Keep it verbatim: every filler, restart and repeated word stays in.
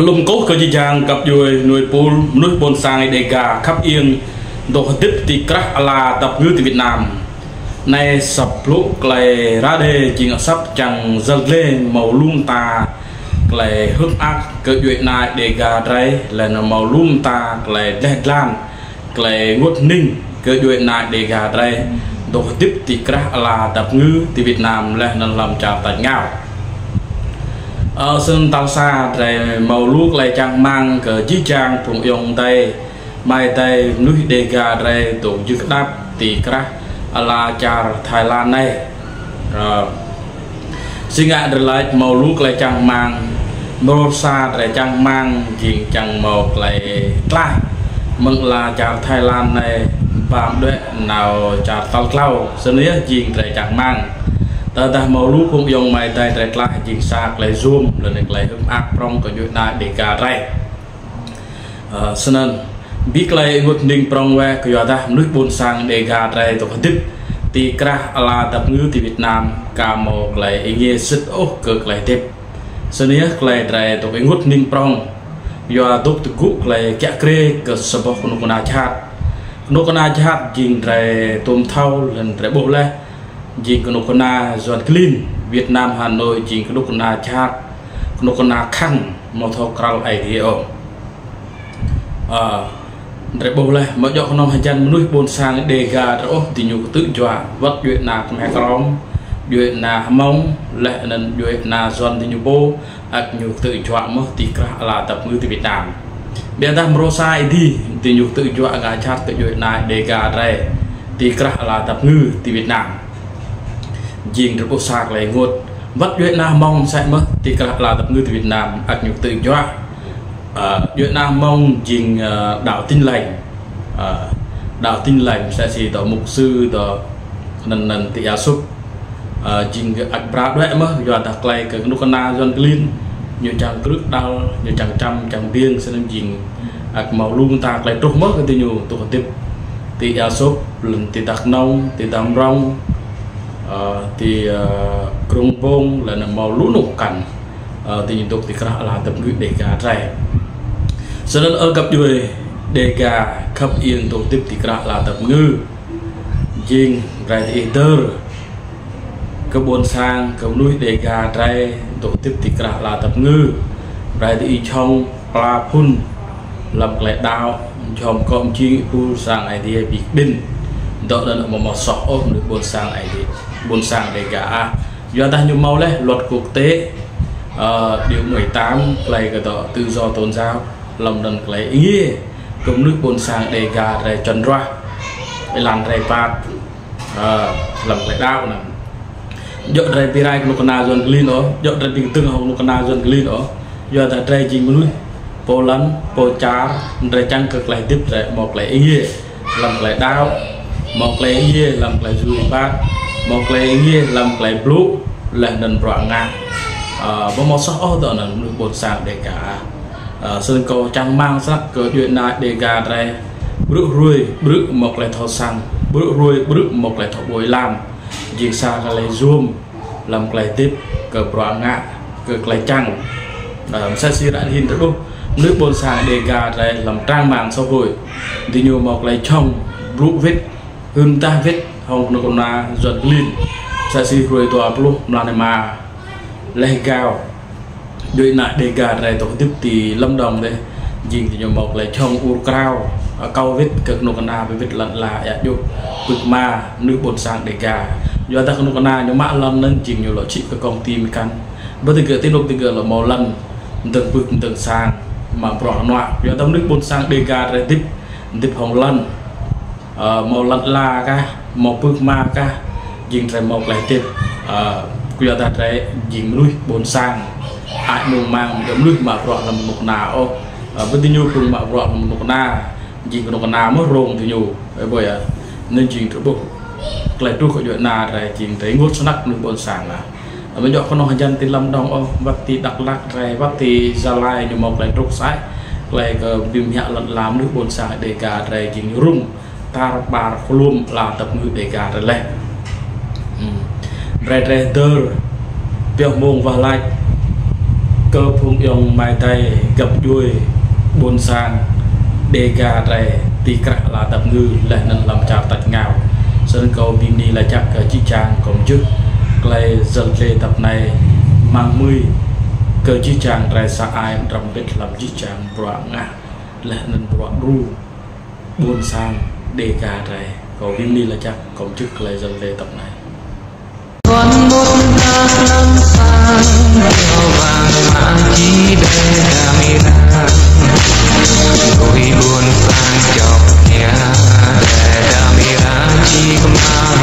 lùng cố cơ chỉ giang cặp đuôi nuôi pool nuôi bồn sang để gà khắp yên đồ tiếp thì crack là tập ngư từ Việt Nam nay sập lúc lại ra đề chỉ sắp chẳng dần lên màu lung ta lại hức ác cơ chuyện này để gà đây là màu lung ta lại đẹp lan lại ngút ninh cơ chuyện này để gà đây đồ tiếp thì crack là tập ngư từ Việt Nam là nên làm chào tận ngào ở sân tàu xa rồi màu lúc lại chẳng mang cờ chí trang phụng用tay mai tay núi đề gà rồi tổ chức đáp tỷ crack là chào Thái Lan này xin ngại được lại màu lúc lại chẳng mang màu xa rồi chẳng mang chuyện chẳng màu lại lại mừng là chào Thái Lan này và đợi nào chào tàu clau xin nhớ chuyện rồi chẳng mang ta ta màu lúc không dùng mai tay lại lại chuyện sạc lại zoom lần này lại hứng áp trong cái chuyện này để cả đây xin ơn biết lại ngột ninh trong về cái ta nước bồn sang để gà đây tổ chức thì crack là tập ngư từ Việt Nam cả một lại ý nghĩa rất ốc cực lại tiếp xin nhớ lại đây tổ cái ngột ninh trong do tốt từ cũ lại kẹt kê cái sập của nó còn chát nó còn chát chuyện đây tôm thau lần đây bộ lên chuyện của nó còn giòn clean Việt Nam Hà Nội chuyện của nó còn chát nó còn khăn một thau cao ấy thì ở để bầu lại mọi chỗ không hay chăn nuôi bồn sang để gà đó thì nhiều tự dọa vất chuyện nào cũng hay con chuyện nào mong lại nên chuyện nào giòn thì nhiều bố ác nhiều tự dọa mất thì là tập ngư từ Việt Nam bây giờ mro sai đi thì nhiều tự dọa gà chát cái chuyện này để gà đây thì là tập ngư từ Việt Nam riêng được bố sạc lại ngột vất chuyện nào mong sẽ mất thì là tập ngư từ Việt Nam ác nhiều tự dọa Việt Nam mong trình đạo tin lành đạo tin lành sẽ chỉ tổ mục sư tổ lần lần thì áo súc trình ạch bạc đấy mà do đặt lại cái nút na John Clean nhiều chàng trước đau nhiều chàng trăm chàng biên sẽ nên trình ạch màu luôn tạc lại trúc mất cái tiêu nhiều tổ tiếp thì áo súc lần thì đặt nông thì đầm rong thì krung bông là màu lũ nụ cảnh thì nhìn tục thì là tập ngữ để gà rẻ cho nên ở cặp đuôi để gà khắp yên tổ tiếp thì là tập ngư riêng rẻ thì tơ các buôn sang các núi để gà rẻ tổ tiếp thì là tập ngư rẻ thì trong la phun làm lại đào trong con chi pu sang ai đi bị bin đó là một màu sọ được buôn sang ai đi buôn sang để gà do ta nhiều màu đấy luật quốc tế điều mười tám này cái đó tự do tôn giáo lòng đần lấy ý nghĩa công nước bồn sang để gà để trần ra để làm rầy bạc làm lại đau nè dọn rầy pirai của nó còn dọn clean đó dọn rầy bình tương hồng nó còn dọn clean đó do tại rầy chỉ muốn po lăn po char rầy trăng cực lại tiếp rầy một lại ý nghĩa làm lại đau một lại ý nghĩa làm lại du bạc một lại ý nghĩa làm lại blue là nền rõ ngang và một số đó là nước bột sang để cả sân cầu trắng mang sắc cờ chuyện này để gà đây bước ruồi bước một lại thọ sang bước ruồi bước một lại thọ bồi làm việc xa cái lấy zoom làm lại tiếp cờ rõ ngạ cờ lại trắng sẽ xí đã hình được nước bột sang để gà đây làm trang mạng xã hội thì nhiều một lại trong rũ vết hơn ta vết không nó còn là giật lên sẽ xí ruồi tòa lúc là này mà lấy cao đôi nại để gà này tổ tiếp thì Lâm Đồng đây nhìn thì nhiều một lại trong u cao cao vết cực nô cana với vết lặn là ya dụ cực ma nước bột sang để gà do ta nô cana nhóm mã lâm nên chỉnh nhiều loại trị các công ty căn bất từ từ lúc từ là màu lần từng vực từng sang mà bỏ nọ do tâm nước bột sang để gà này tiếp tiếp hồng lần màu lặn là ca màu vực ma ca nhìn rồi một lại tiếp giờ ta thấy dính nuôi bốn sang ai mùng mang giống nuôi mà rõ là một nào với tiêu cùng mà rõ một na dính của một nào mất rồng thì nhiều bởi nên chuyện thứ bộ lại tôi khỏi chuyện nào này chỉ thấy ngốt nắc nuôi bốn sang là bây giờ con nó dân thì Lâm Đồng ông bắt thì Đắk Lắk này bắt thì Gia Lai nhưng một lại trục sái lại viêm nhạ lẫn làm nước bốn sang để cả này dính rung ta bà luôn là tập ngữ để cả rồi lên Red Redder biểu mông và lại cơ phung yong mai tay gặp đuôi buồn sang đề gà rè tì cả là tập ngư lại nên làm chào tạch ngào sân cầu bim đi là chắc chi chàng còn trước lại dần lê tập này mang mươi cơ chi chàng rè xa ai trong biết làm chi chàng broạn ngà lại nên broạn ru buồn sang đề gà rè cầu bim đi là chắc còn trước lại dần lê tập này còn một tháng năm sang đeo vàng mã chi để camera đôi buồn sang chọc nhà để camera chi mà